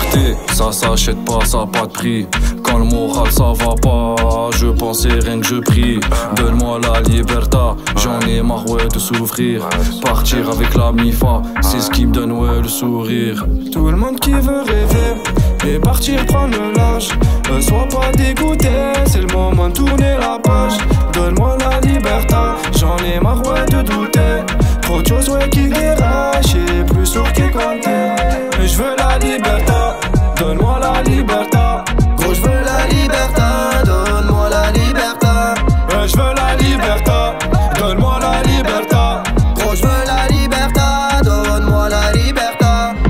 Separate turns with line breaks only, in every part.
liberté, ça s'achète pas, ça a pas de prix. Quand le moral ça va pas, je pensais rien que je prie. Donne-moi la liberté, j'en ai marre ouais de souffrir. Partir avec la mifa, c'est ce qui me donne ouais le sourire.
Tout le monde qui veut rêver et partir prendre le large. Ne sois pas dégoûté, c'est le moment de tourner la page. Donne-moi la liberté, j'en ai marre ouais de douter. Trop de choses ouais qui dérachent et plus sourd qui compter. Mais je veux la liberté, donne-moi la liberté.
Gros je veux la liberté, donne-moi la liberté.
Je veux la liberté, donne-moi la liberté.
Gros je veux la liberté, donne-moi la liberté.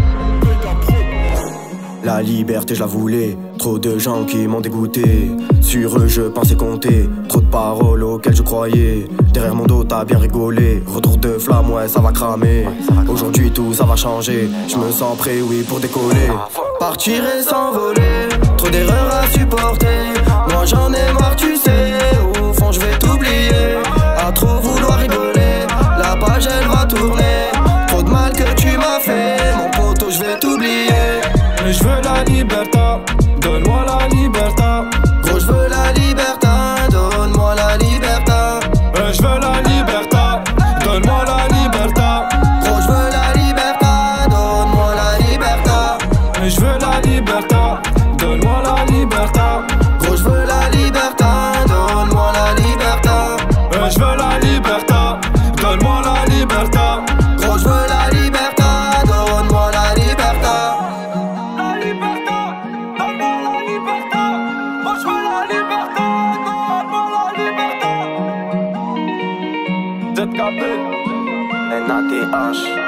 La liberté je la voulais, trop de gens qui m'ont dégoûté. Sur eux je pensais compter, trop de paroles auxquelles je croyais. Derrière mon dos t'as bien rigolé, retour de flamme ouais ça va cramer. Aujourd'hui tout ça va changer, je me sens prêt oui pour décoller. Partir et s'envoler, trop d'erreurs à supporter. Moi j'en ai marre tu sais, au fond je vais t'oublier. À trop vouloir rigoler, la page elle va tourner. Trop de mal que tu m'as fait, mon poteau je vais t'oublier.
Mais je veux la liberté, donne-moi la liberté.
Gros je veux la liberté, donne-moi la liberté.
Je veux la liberté, donne-moi la liberté.
Gros je veux la liberté, donne-moi la liberté.
Je veux la liberté, donne-moi la liberté.
Gros je veux la liberté, donne-moi la liberté.
Je veux la liberté, donne-moi la liberté.
Gros je veux la liberté, donne-moi la liberté.
La liberté, donne-moi la liberté. Moi je veux la liberté, donne-moi la liberté. ZKP,
NATH.